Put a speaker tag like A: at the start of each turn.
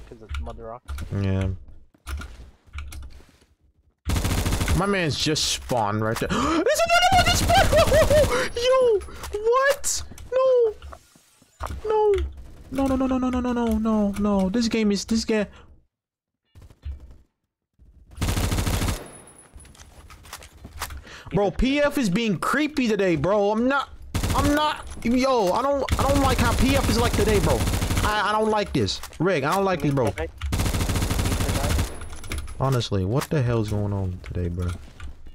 A: because it's Mother Rock.
B: Yeah. My man's just spawned right there. There's another one that spawned! Yo! What? No! No! No, no, no, no, no, no, no, no, no, no. This game. Bro, PF is being creepy today, bro. I'm not. Yo, I don't like how PF is like today, bro. I don't like this. Rick, I don't like this, bro. Honestly, what the hell's going on today, bro?